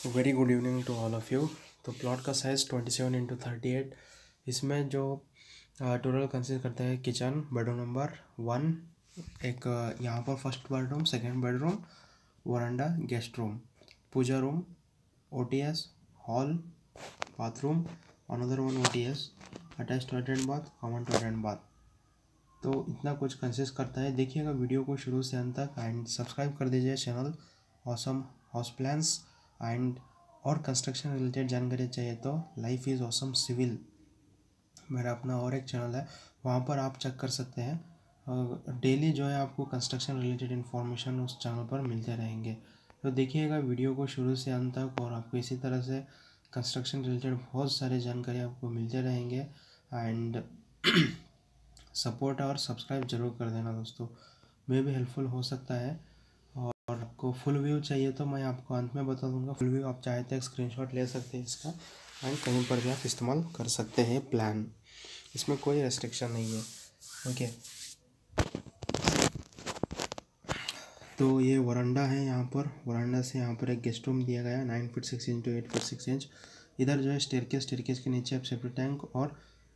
Very good evening to all of you. तो plot का size 27x38। इसमें जो टोटल कंसिस्ट करता है किचन, बेडरूम नंबर 1, एक यहाँ पर first bedroom, second bedroom, veranda, guest room, puja room, OTS, hall, bathroom, another one OTS, attach toilet and bath, common toilet and bath. तो इतना कुछ कंसिस्ट करता है। देखिएगा वीडियो को शुरू से अंत तक एंड सब्सक्राइब कर दीजिए channel awesome house plans and और कंस्ट्रक्शन रिलेटेड जानकारी चाहिए तो लाइफ इज़ ऑसम सिविल मेरा अपना और एक चैनल है, वहाँ पर आप चेक कर सकते हैं। डेली जो है आपको कंस्ट्रक्शन रिलेटेड इन्फॉर्मेशन उस चैनल पर मिलते रहेंगे। तो देखिएगा वीडियो को शुरू से अंत तक और आपको इसी तरह से कंस्ट्रक्शन रिलेटेड बहुत सारे जानकारी आपको मिलते रहेंगे एंड सपोर्ट और सब्सक्राइब जरूर कर देना दोस्तों, मे भी हेल्पफुल हो सकता है। और आपको फुल व्यू चाहिए तो मैं आपको अंत में बता दूंगा। फुल व्यू आप चाहे तो एक स्क्रीनशॉट ले सकते हैं इसका एंड कहीं पर भी आप इस्तेमाल कर सकते हैं प्लान, इसमें कोई रेस्ट्रिक्शन नहीं है। ओके, तो ये वरांडा है। यहाँ पर वरांडा से यहाँ पर एक गेस्ट रूम दिया गया है 9 feet 6 inch to 8 feet 6 inch. इधर जो है स्टेयरकेस के नीचे आप सेफ्टी टैंक और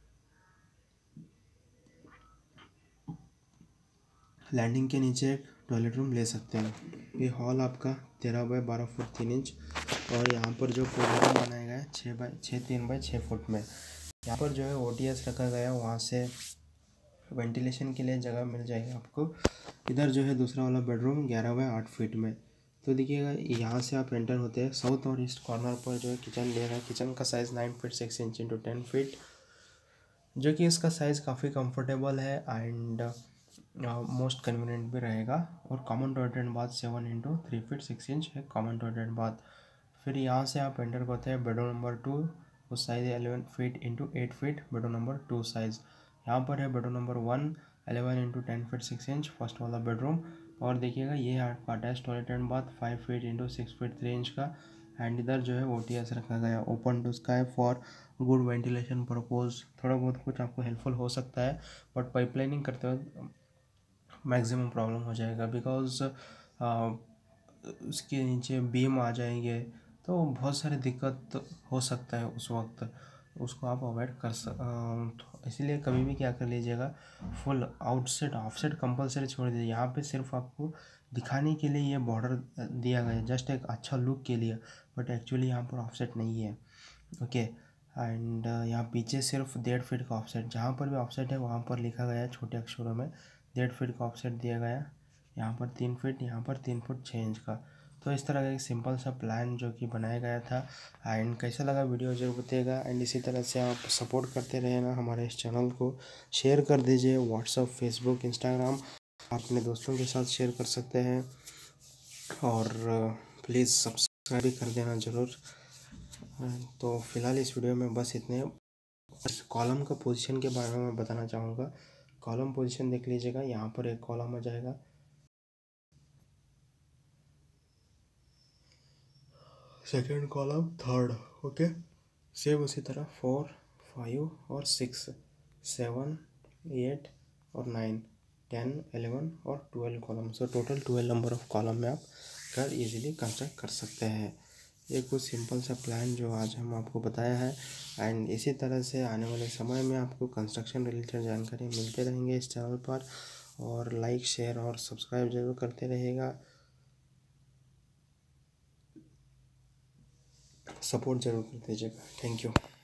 लैंडिंग के नीचे एक टॉयलेट रूम ले सकते हैं। ये हॉल आपका 13 बाय 12 फुट 3 इंच और यहाँ पर जो पूजा रूम बनाया गया है 3 बाय 6 फुट में। यहाँ पर जो है ओटीएस रखा गया है, वहाँ से वेंटिलेशन के लिए जगह मिल जाएगी आपको। इधर जो है दूसरा वाला बेडरूम 11 बाय 8 फीट में। तो देखिएगा यहाँ से आप एंटर होते हैं, साउथ और ईस्ट कॉर्नर पर जो है किचन दिया गया है। किचन का size 9 feet 6 inch into 10 feet, जो कि इसका साइज़ काफ़ी कंफर्टेबल है एंड मोस्ट कन्वीनियंट भी रहेगा। और common toilet and bath 7 into 3 feet 6 inch है कॉमन टॉयलेट एंड बाथ। फिर यहाँ से आप एंटर करते हैं बेडरूम नंबर 2, उस size 11 feet into 8 feet bedroom number 2 size. यहाँ पर है bedroom number 1 11 into 10 feet 6 inch first वाला बेडरूम। और देखिएगा ये है आपका attach toilet and bath 5 feet into 6 feet 3 inch का। एंड इधर जो है ओटीएस रखा गया open to sky for good ventilation purpose. थोड़ा बहुत कुछ आपको हेल्पफुल हो सकता है बट पाइपलाइनिंग करते वक्त मैक्सिमम प्रॉब्लम हो जाएगा, बिकॉज उसके नीचे बीम आ जाएंगे तो बहुत सारी दिक्कत हो सकता है उस वक्त, उसको आप अवॉइड कर तो इसीलिए कभी भी क्या कर लीजिएगा, फुल आउटसेट ऑफसेट कंपलसरी छोड़ दीजिए। यहाँ पे सिर्फ आपको दिखाने के लिए ये बॉर्डर दिया गया है, जस्ट एक अच्छा लुक के लिए, बट एक्चुअली यहाँ पर ऑफसेट नहीं है। ओके, एंड यहाँ पीछे सिर्फ 1.5 फीट का ऑफसेट, जहाँ पर भी ऑफसेट है वहाँ पर लिखा गया है छोटे अक्षरों में 1.5 फीट का ऑफसेट दिया गया। यहाँ पर 3 फीट, यहाँ पर 3 फुट 6 इंच का। तो इस तरह का एक सिंपल सा प्लान जो कि बनाया गया था। एंड कैसा लगा वीडियो जरूर बताइएगा एंड इसी तरह से आप सपोर्ट करते रहना हमारे इस चैनल को। शेयर कर दीजिए व्हाट्सअप, फेसबुक, इंस्टाग्राम, आप अपने दोस्तों के साथ शेयर कर सकते हैं और प्लीज़ सब्सक्राइब भी कर देना ज़रूर। तो फिलहाल इस वीडियो में बस इतने। कॉलम का पोजीशन के बारे में मैं बताना चाहूँगा। कॉलम पोजीशन देख लीजिएगा, यहाँ पर एक कॉलम आ जाएगा, second column, third. Okay, same उसी तरह 4, 5 और 6, 7, 8 और 9, 10, 11 और 12 column. So total 12 number of column में आप घर इजीली कंस्ट्रक्ट कर सकते हैं। ये कुछ सिंपल सा प्लान जो आज हम आपको बताया है एंड इसी तरह से आने वाले समय में आपको कंस्ट्रक्शन रिलेटेड जानकारी मिलते रहेंगे इस चैनल पर। और लाइक, शेयर और सब्सक्राइब जरूर करते रहिएगा, सपोर्ट जरूर कर दीजिएगा। Thank you.